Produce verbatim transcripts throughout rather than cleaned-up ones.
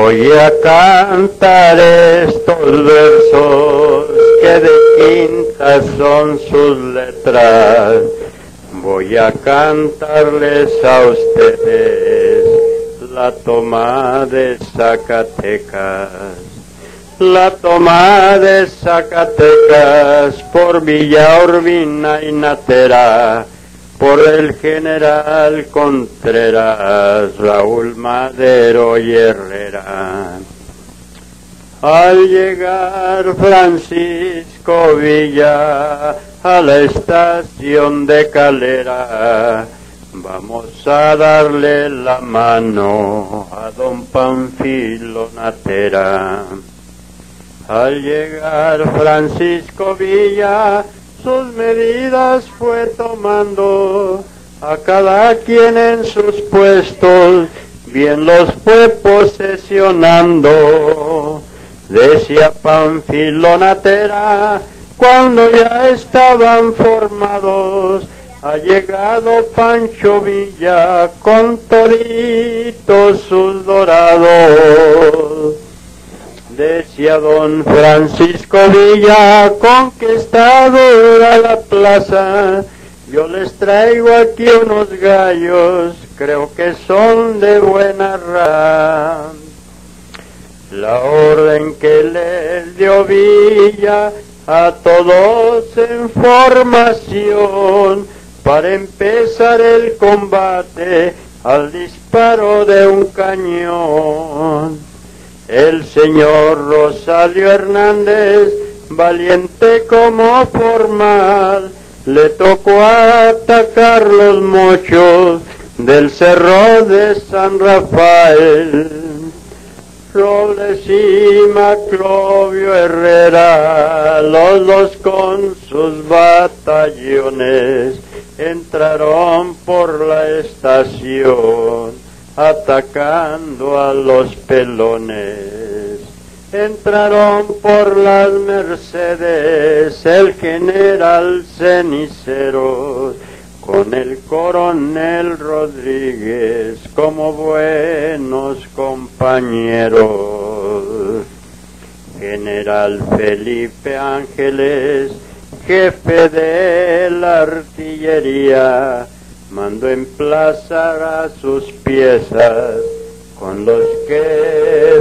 Voy a cantar estos versos que de quintas son sus letras. Voy a cantarles a ustedes la toma de Zacatecas. La toma de Zacatecas por Villa Urbina y Natera, por el general Contreras, Raúl Madero y Herrera. Al llegar Francisco Villa a la estación de Calera, vamos a darle la mano a don Panfilo Natera. Al llegar Francisco Villa, sus medidas fue tomando, a cada quien en sus puestos, bien los fue posesionando. Decía Panfilo Natera, cuando ya estaban formados, ha llegado Pancho Villa con toditos sus dorados. Decía don Francisco Villa, conquistadora la plaza, yo les traigo aquí unos gallos, creo que son de buena raza. La orden que les dio Villa a todos en formación, para empezar el combate al disparo de un cañón. El señor Rosalio Hernández, valiente como formal, le tocó atacar los mochos del cerro de San Rafael. Robles y Maclovio Herrera, los dos con sus batallones, entraron por la estación atacando a los pelones. Entraron por las Mercedes el general Ceniceros con el coronel Rodríguez como buenos compañeros. General Felipe Ángeles, jefe de la artillería, mandó emplazar a sus piezas con los que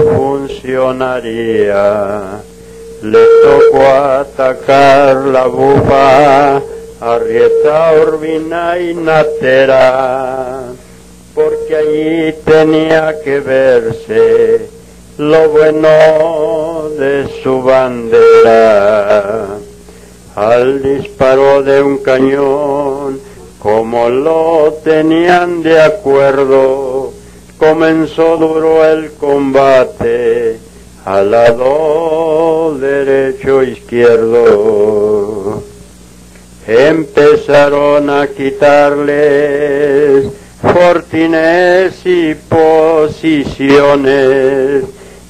funcionaría. Le tocó atacar la Bufa, Arrieta, Urbina y Natera, porque allí tenía que verse lo bueno de su bandera. Al disparo de un cañón, como lo tenían de acuerdo, comenzó duro el combate al lado derecho-izquierdo. Empezaron a quitarles fortines y posiciones,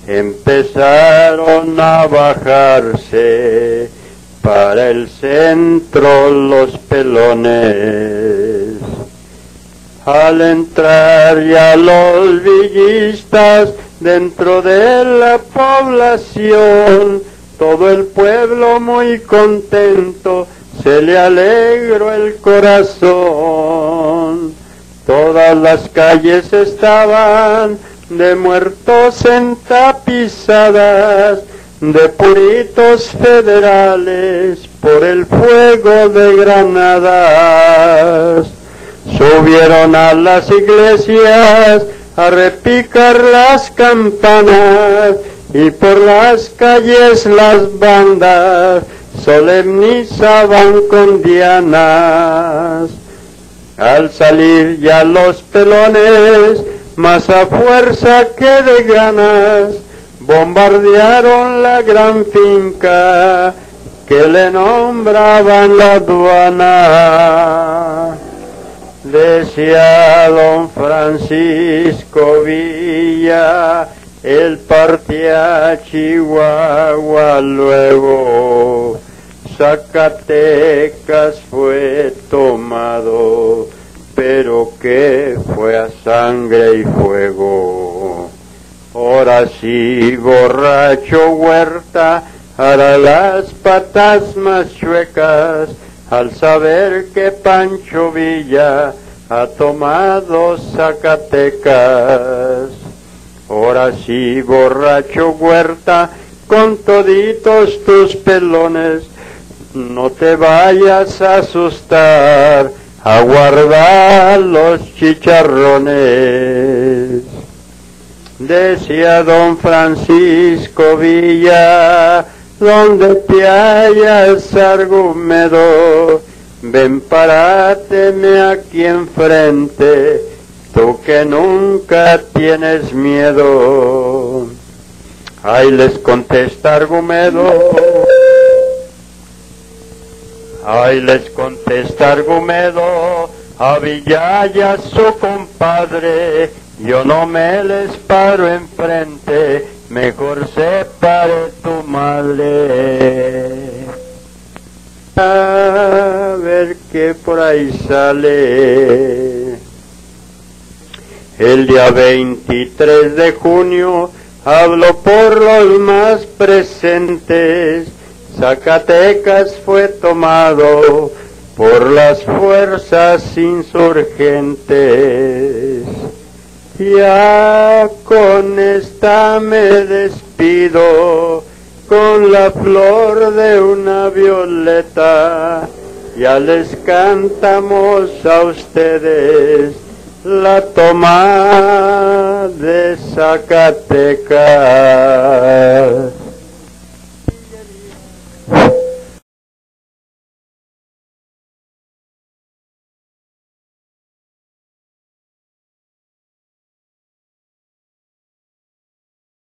empezaron a bajarse para el centro los pelones. Al entrar ya los villistas dentro de la población, todo el pueblo muy contento, se le alegró el corazón. Todas las calles estaban de muertos entapizadas, de puritos federales por el fuego de granadas. Subieron a las iglesias a repicar las campanas, y por las calles las bandas solemnizaban con dianas. Al salir ya los pelones, más a fuerza que de ganas, bombardearon la gran finca que le nombraban la aduana. Decía don Francisco Villa, él partía a Chihuahua luego, Zacatecas fue tomado, pero que fue a sangre y fuego. Ahora sí, borracho Huerta hará las patas más chuecas al saber que Pancho Villa ha tomado Zacatecas. Ahora sí, borracho Huerta, con toditos tus pelones, no te vayas a asustar, aguarda los chicharrones. Decía don Francisco Villa, donde te hallas argumedo, ven paráteme aquí enfrente, tú que nunca tienes miedo. Ahí les contesta Argumedo, ahí les contesta Argumedo, a Villaya su compadre, yo no me les paro enfrente, mejor se pare tu madre. A ver qué por ahí sale. El día veintitrés de junio hablo por los más presentes, Zacatecas fue tomado por las fuerzas insurgentes. Ya con esta me despido, con la flor de una violeta, ya les cantamos a ustedes la toma de Zacatecas.